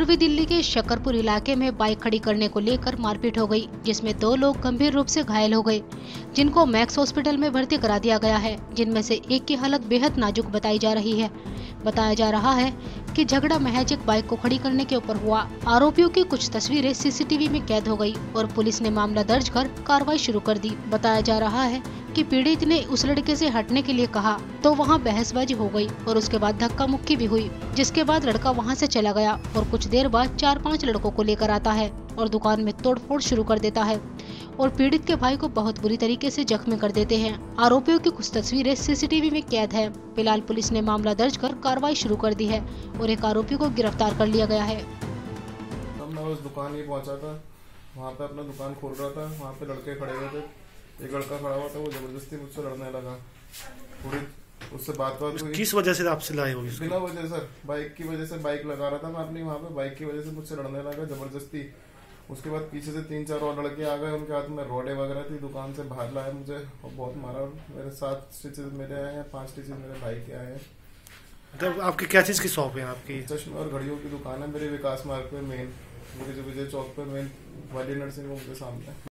पूर्वी दिल्ली के शकरपुर इलाके में बाइक खड़ी करने को लेकर मारपीट हो गई, जिसमें 2 लोग गंभीर रूप से घायल हो गए, जिनको मैक्स हॉस्पिटल में भर्ती करा दिया गया है, जिनमें से एक की हालत बेहद नाजुक बताई जा रही है। बताया जा रहा है कि झगड़ा महज एक बाइक को खड़ी करने के ऊपर हुआ। आरोपियों की कुछ तस्वीरें सीसीटीवी में कैद हो गई और पुलिस ने मामला दर्ज कर कार्रवाई शुरू कर दी। बताया जा रहा है कि पीड़ित ने उस लड़के से हटने के लिए कहा तो वहां बहसबाजी हो गई और उसके बाद धक्का मुक्की भी हुई, जिसके बाद लड़का वहां से चला गया और कुछ देर बाद 4-5 लड़कों को लेकर आता है और दुकान में तोड़फोड़ शुरू कर देता है और पीड़ित के भाई को बहुत बुरी तरीके से जख्मी कर देते हैं। आरोपियों की कुछ तस्वीरें सीसीटीवी में कैद है। फिलहाल पुलिस ने मामला दर्ज कर कार्रवाई शुरू कर दी है और एक आरोपी को गिरफ्तार कर लिया गया है। मैं उस दुकान ही पहुंचा था, वहाँ पे अपना दुकान खोल रहा था, वहाँ पे लड़के खड़े हुए थे। एक लड़का खड़ा हुआ था, वो जबरदस्ती मुझसे लड़ने लगा। पूरी उससे बात हुई। किस वजह से आपसे लड़ाई हुई? बिना वजह सर, बाइक की वजह से बाइक लगा रहा था मैं अपनी वहाँ पे, बाइक की वजह से मुझसे लड़ने लगा जबरदस्ती। उसके बाद पीछे से 3-4 और लड़के आ गए, उनके हाथ में रोडे वगैरह थी, दुकान से बाहर लाया मुझे और बहुत मारा। मेरे 7 स्टिचेस मेरे आए हैं, 5 स्टिचेस मेरे भाई के आए हैं। मतलब आपकी क्या चीज़ की शॉप है? आपकी चश्मे और घड़ियों की दुकान है मेरे विकास मार्ग पे, मेन विजय चौक पे, मेन वाली नर्सिंग होम के सामने।